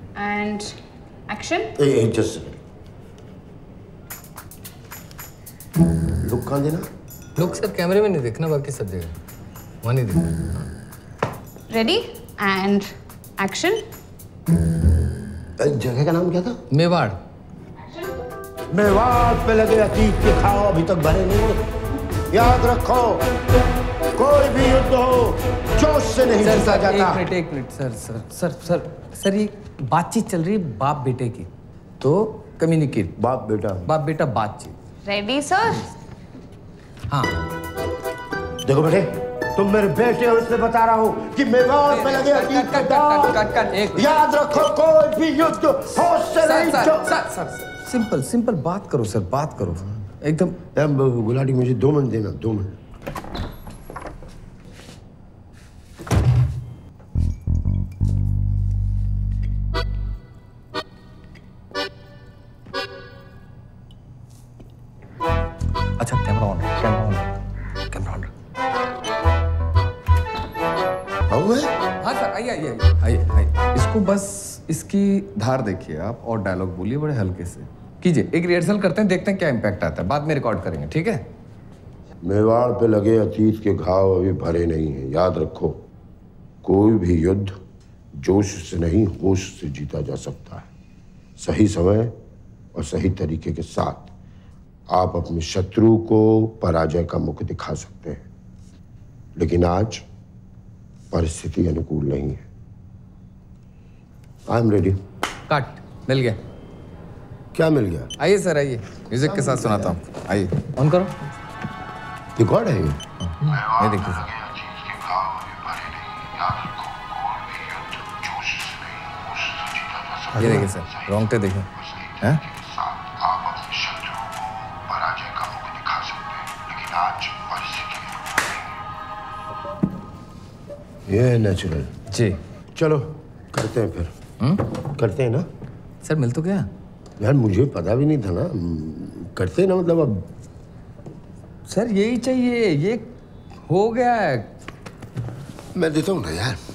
And action. Just look कहाँ देना? Look sir कैमरे में नहीं देखना, बाकी सब जगह वहाँ नहीं देखना। Ready and action. जगह का नाम क्या था? मेवाड़। मेवाड़ पे लगे अतीत के घाव अभी तक भरे नहीं। याद रखो, कोई भी युद्ध हो जोश से नहीं जीता जाता। एक मिनट सर, ये बातचीत चल रही है बाप बेटे की, तो कम्युनिकेट। बाप बेटा बातचीत। Ready sir? हाँ। देखो बेटे, तुम मेरे बेटे हो इसलिए बता रहा हूँ कि मेवाड़ पे लगे अतीत के घाव। याद रखो, कोई भी युद्ध होश से नहीं। सर सिंपल बात करो सर, बात करो एकदम। गुलाटी मुझे 2 मिनट देना, 2 मिनट। अच्छा कैमरा ऑन। हाँ सर, आइए। इसको बस इसकी धार देखिए आप और डायलॉग बोलिए बड़े हल्के से कीजिए। एक रिहर्सल करते हैं, देखते हैं क्या इम्पैक्ट आता है, बाद में रिकॉर्ड करेंगे, ठीक है? मेवाड़ पे लगे अतीत के घाव अभी भरे नहीं हैं। याद रखो, कोई भी युद्ध जोश से नहीं होश से जीता जा सकता है। सही समय और सही तरीके के साथ आप अपने शत्रु को पराजय का मुख दिखा सकते हैं, लेकिन आज परिस्थिति अनुकूल नहीं है। I am ready. कट मिल गया। क्या मिल गया? आइए सर, आइए, म्यूजिक के साथ सुनाता हूँ। आइए, ऑन करो। रिकॉर्ड है ये? ये देखिए सर। ये देखिए सर, रोंगटे देखिए। हैं? ये नेचुरल। जी चलो करते हैं फिर। करते हैं ना सर? मिल तो गया यार, मुझे पता भी नहीं था ना। करते हैं ना, मतलब अब सर यही चाहिए, ये हो गया है। मैं देता हूँ ना यार।